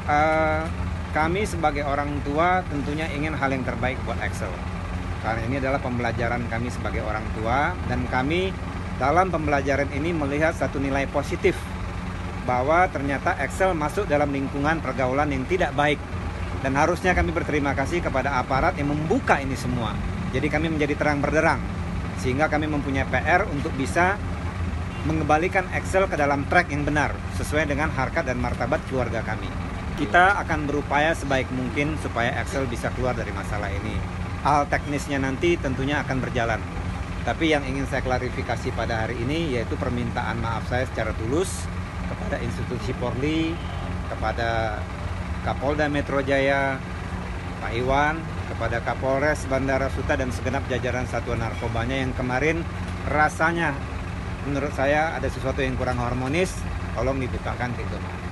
Eh, Kami sebagai orang tua tentunya ingin hal yang terbaik buat Excel. Karena ini adalah pembelajaran kami sebagai orang tua, dan kami dalam pembelajaran ini melihat satu nilai positif bahwa ternyata Excel masuk dalam lingkungan pergaulan yang tidak baik, dan harusnya kami berterima kasih kepada aparat yang membuka ini semua. Jadi kami menjadi terang benderang, sehingga kami mempunyai PR untuk bisa mengembalikan Excel ke dalam track yang benar sesuai dengan harkat dan martabat keluarga kami. Kita akan berupaya sebaik mungkin supaya Excel bisa keluar dari masalah ini. Hal teknisnya nanti tentunya akan berjalan. Tapi yang ingin saya klarifikasi pada hari ini yaitu permintaan maaf saya secara tulus kepada institusi Polri, kepada Kapolda Metro Jaya, Pak Iwan, kepada Kapolres Bandara Suta dan segenap jajaran satuan narkobanya yang kemarin rasanya menurut saya ada sesuatu yang kurang harmonis. Tolong dibukakan pintu maaf.